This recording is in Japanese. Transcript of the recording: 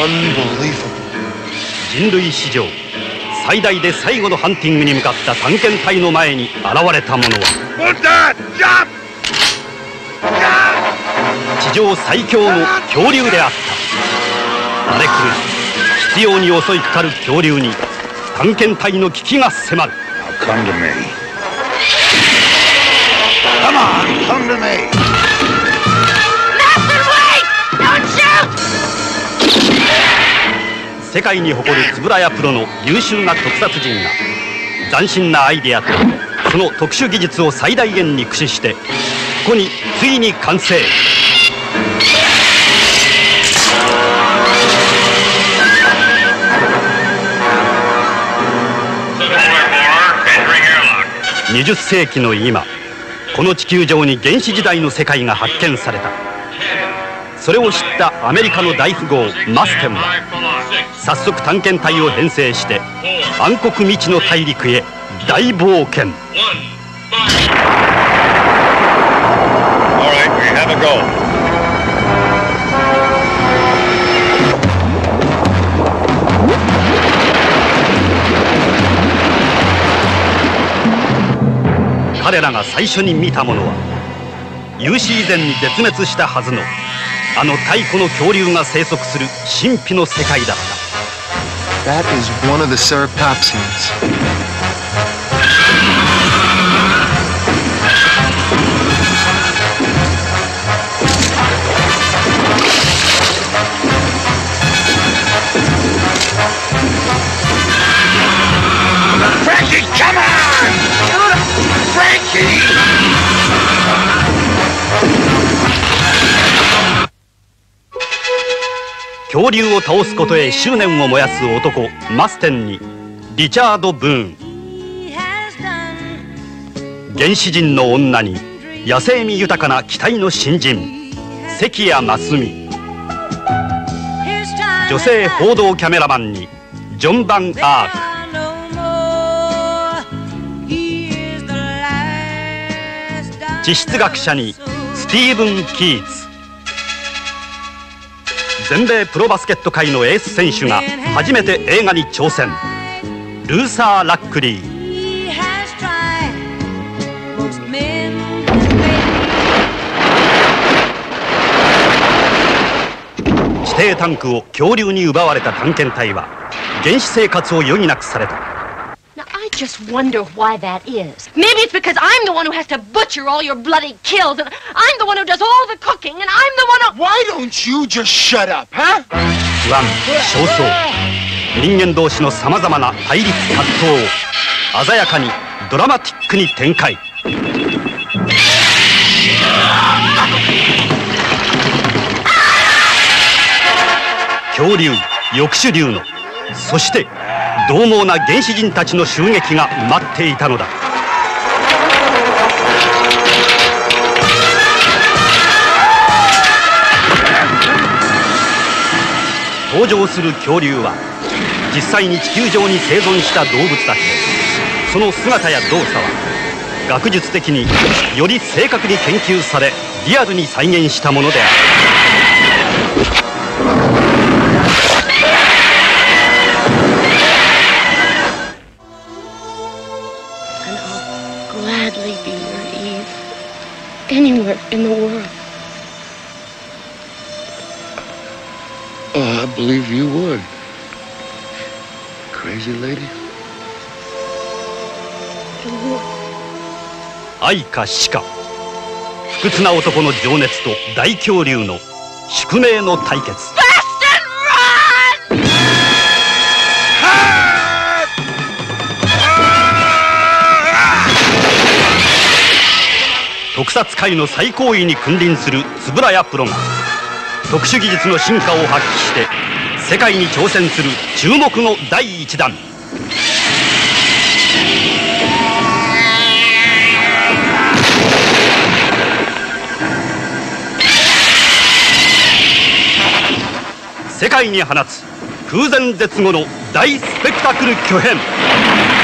人類史上最大で最後のハンティングに向かった探検隊の前に現れたものは地上最強の恐竜であった。荒れ狂い執拗に襲いかかる恐竜に探検隊の危機が迫る。世界に誇る円谷プロの優秀な特撮陣が斬新なアイデアとその特殊技術を最大限に駆使してここについに完成。20世紀の今、この地球上に原始時代の世界が発見された。それを知ったアメリカの大富豪マステンは早速探検隊を編成して暗黒未知の大陸へ大冒険。彼らが最初に見たものは有史以前に絶滅したはずのあの太古の恐竜が生息する神秘の世界だった。 That is one of the Ceratopsians. Frankie, come on! Frankie! 恐竜を倒すことへ執念を燃やす男マステンにリチャード・ブーン、原始人の女に野生味豊かな期待の新人関谷真澄、女性報道キャメラマンにジョン・バン・アーク、地質学者にスティーブン・キーツ、全米プロバスケット界のエース選手が初めて映画に挑戦、ルーサー・ラックリー。地底タンクを恐竜に奪われた探検隊は原始生活を余儀なくされた。 I just wonder why that is. Maybe it's because I'm the one who has to butcher all your bloody kills, and I'm the one who does all the cooking, and I'm the one who... Why don't you just shut up, huh? 不安、焦燥、人間同士のさまざまな対立葛藤を鮮やかにドラマティックに展開。恐竜、翼手竜の、そして獰猛な原始人たちの襲撃が待っていたのだ。登場する恐竜は実際に地球上に生存した動物たちで、その姿や動作は学術的により正確に研究されリアルに再現したものである。 Gladly be your Eve, anywhere in the world. I believe you would. Crazy lady. 愛か死か、不屈な男の情熱と大恐竜の宿命の対決。特撮界の最高位に君臨する円谷プロが特殊技術の進化を発揮して世界に挑戦する注目の第一弾。世界に放つ空前絶後の大スペクタクル巨編。